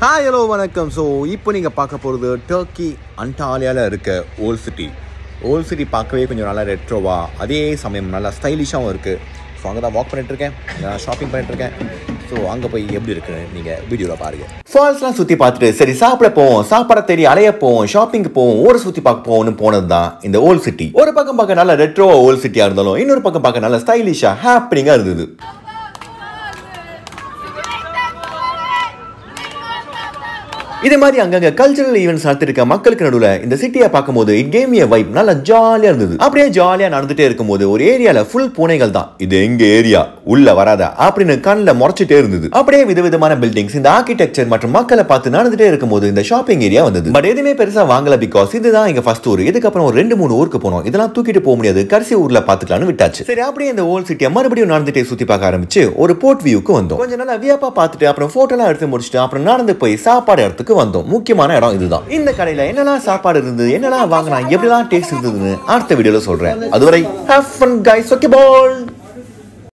Hi hello வணக்கம். So இப்போ நீங்கள் பார்க்க போகிறது டர்க்கி அண்டாலியாவில் இருக்க ஓல்ட் சிட்டி. ஓல்ட் சிட்டி பார்க்கவே கொஞ்சம் நல்லா ரெட்ரோவா, அதே சமயம் நல்லா ஸ்டைலிஷாகவும் இருக்குது. ஸோ அங்கே தான் வாக் பண்ணிட்டுருக்கேன், ஷாப்பிங் பண்ணிட்டுருக்கேன். ஸோ அங்கே போய் எப்படி இருக்குன்னு நீங்கள் வீடியோவில் பாருங்கள். ஃபால்ஸ்லாம் சுற்றி பார்த்துட்டு சரி சாப்பிட போவோம், சாப்பாடை தேடி அலைய போவோம், ஷாப்பிங்க்கு போவோம், ஊரை சுற்றி பார்க்க போவோம்னு போனது தான் இந்த ஓல்ட் சிட்டி. ஒரு பக்கம் பார்க்க நல்லா ரெட்ரோவா ஓல்ட் சிட்டியாக இருந்தாலும் இன்னொரு பக்கம் பார்க்க நல்லா ஸ்டைலிஷாக ஹாப்பினிங்காக இருந்தது. இதே மாதிரி அங்கங்க கல்ச்சரல் ஈவெண்ட்ஸ் நடத்திருக்க மக்களுக்கு நடுவில் இந்த சிட்டியை பார்க்கும்போது இட் கேம் எ வைப், நல்லா ஜாலியா இருந்தது. அப்படியே ஜாலியா நடந்துட்டே இருக்கும்போது ஒரு ஏரியால ஃபுல் பூனைகள் தான். இது எங்க ஏரியா, உள்ள வராத அப்படின்னு கண்ணில் முறைச்சிட்டே இருந்தது. அப்படியே விதவிதமான பில்டிங்ஸ், இந்த ஆர்கிடெக்சர் மற்றும் மக்களை பார்த்து நடந்துட்டே இருக்கும்போது இந்த ஷாப்பிங் ஏரியா வந்தது. பட் எதுவுமே பெருசா வாங்கல, பிகாஸ் இதுதான் எங்க ஃபர்ஸ்ட் ஊர். இதுக்கப்புறம் ஒரு 2-3 ஊருக்கு போனோம். இதெல்லாம் தூக்கிட்டு போக முடியாது, கடைசி ஊர்ல பாத்துக்கலாம்னு விட்டாச்சு. சரி, அப்படியே இந்த ஓல்ட் சிட்டியை மறுபடியும் நடந்துட்டே சுத்தி பார்க்க ஆரம்பிச்சு ஒரு போர்ட் வியூக்கு வந்தோம். கொஞ்சம் நல்லா வியப்பா பார்த்துட்டு அப்புறம் போட்டோலாம் எடுத்து முடிச்சுட்டு அப்புறம் நடந்து போய் சாப்பாடு இடத்துக்கு வந்தோம். முக்கியமான இடம் இதுதான். இந்த கடையில என்னெல்லாம் சாப்பாடு இருந்தது, என்னெல்லாம் வாங்கினா, எப்படிலாம் டேஸ்ட் இருந்ததுன்னு அடுத்த வீடியோல சொல்றேன். அதுவரை have fun guys. Okay ball.